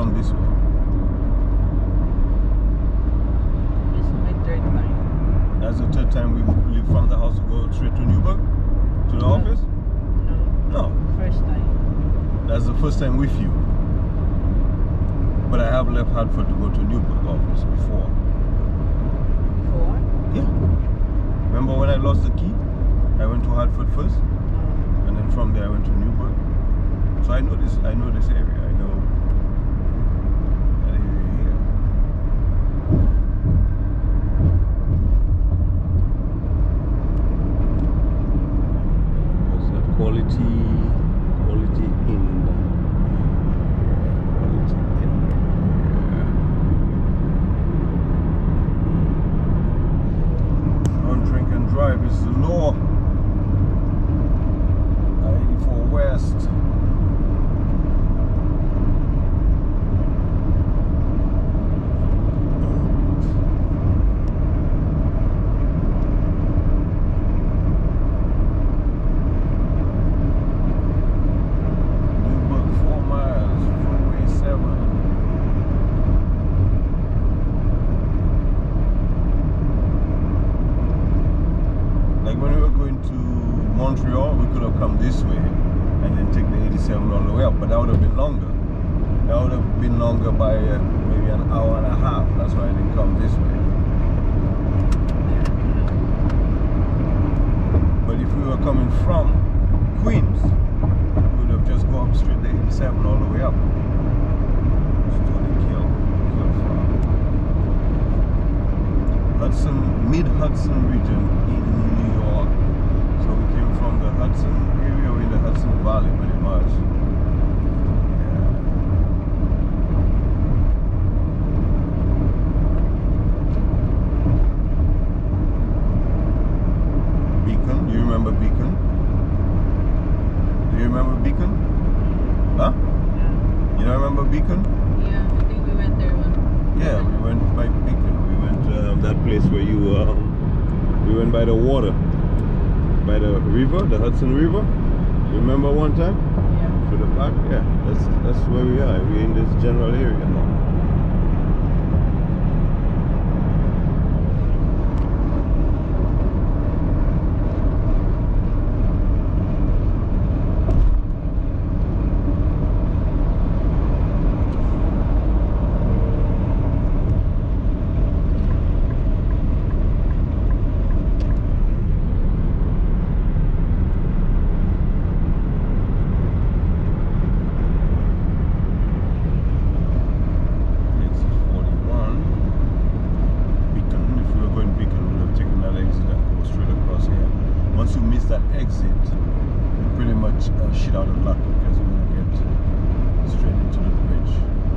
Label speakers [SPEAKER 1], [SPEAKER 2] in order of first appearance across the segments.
[SPEAKER 1] come this way.
[SPEAKER 2] This is my third time.
[SPEAKER 1] That's the third time we leave from the house to go straight to Newburgh? To the office?
[SPEAKER 2] No.
[SPEAKER 1] No.
[SPEAKER 2] First time.
[SPEAKER 1] That's the first time with you. But I have left Hartford to go to Newburgh office before.
[SPEAKER 2] Before?
[SPEAKER 1] Yeah. Remember when I lost the key? I went to Hartford first, and then from there I went to Newburgh. So I know this area. I know that area here. What's that? Quality Inn. Quality Inn. Don't drink and drive is the law. 84 West. Montreal, we could have come this way and then take the 87 all the way up, but that would have been longer. That would have been longer by maybe an hour and a half. That's why I didn't come this way. But if we were coming from Queens, we would have just gone up straight the 87 all the way up. Mid-Hudson region in New York. So we came from the Hudson area, we're in the Hudson Valley pretty much. Yeah. Beacon, do you remember Beacon? Do you remember Beacon? Huh? Yeah. You don't remember Beacon?
[SPEAKER 2] Yeah, I think we went there one.
[SPEAKER 1] Yeah, we went by Beacon. We went that place where you we went by the water. By the river, the Hudson River. You remember one time?
[SPEAKER 2] Yeah.
[SPEAKER 1] To the back? Yeah, that's where we are. We're in this general area now. Once you miss that exit, you're pretty much shit out of luck because you're going to get straight into the bridge.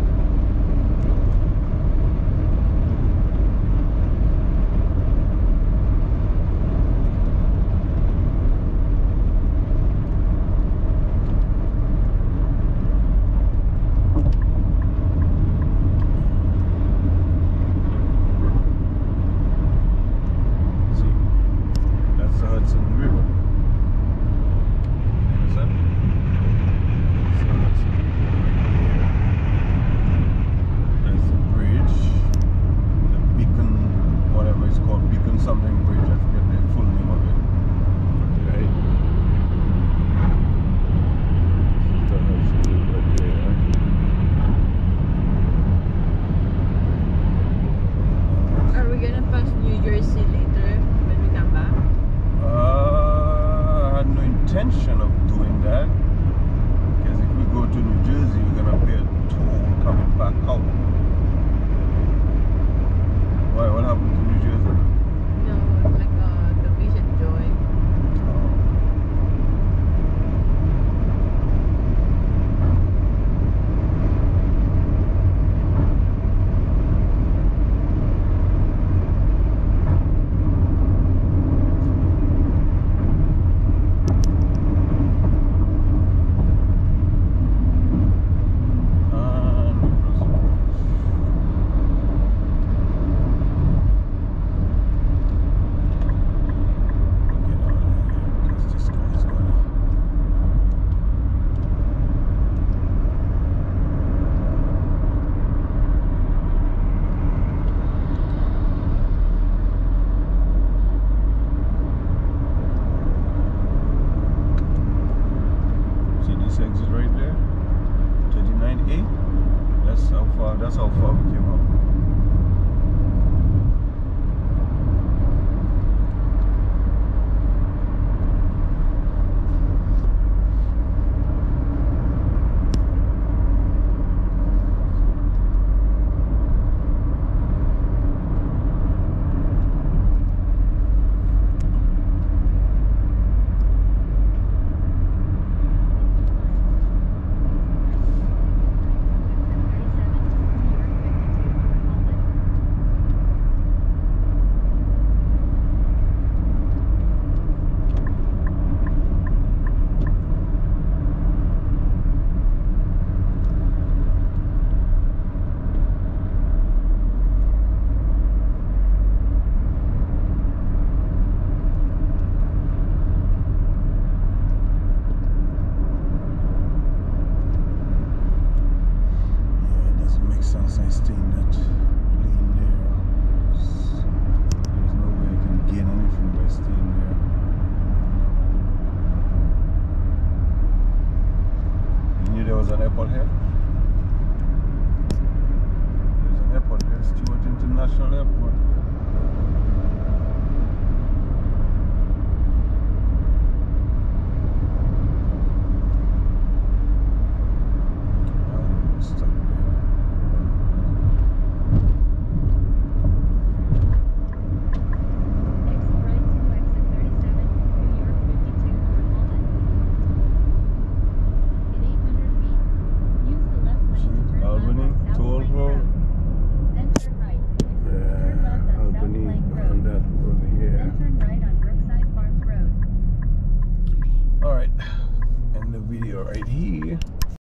[SPEAKER 1] Intention of doing that, because if we go to New Jersey, we're gonna pay a toll coming back out. Why? What happened to New Jersey?
[SPEAKER 2] No, like
[SPEAKER 1] stay in there. You knew there was an airport here? There's an airport here, Stewart International Airport. Right here.